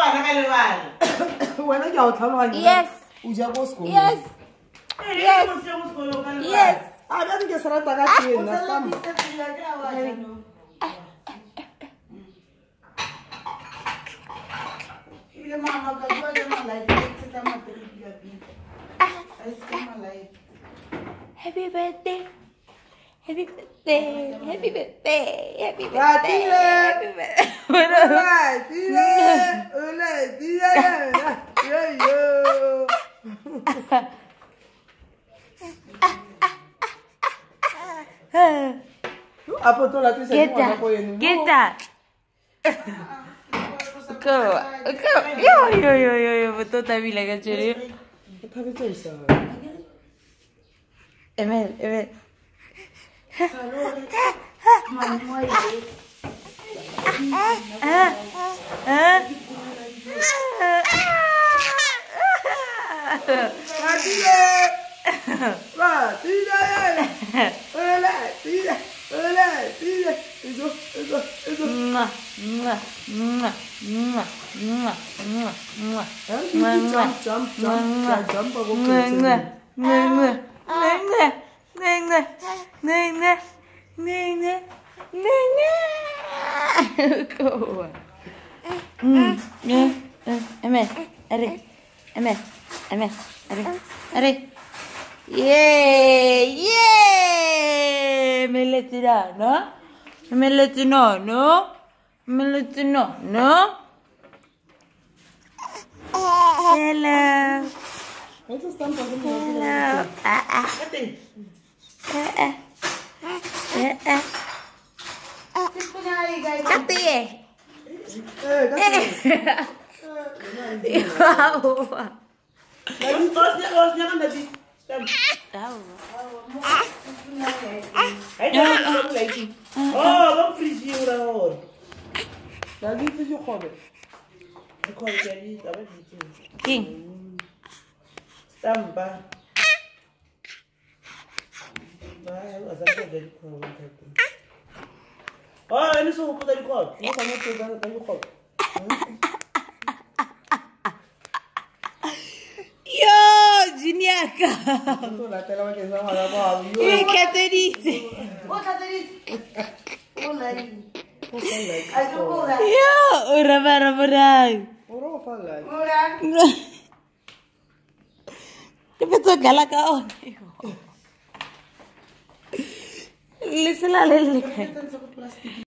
When I go out, Yes. Yes. Yes. Yes. I don't get started again. Happy birthday. Happy birthday. Happy birthday. Happy birthday. Happy birthday. Get that. Go. Yo. Betul tapi lagi ceria. Emel. Yeah. Meletino, no? Hello. Yo, Juniaka. Yo, orang. Tapi tu galak kau. Lisa lah.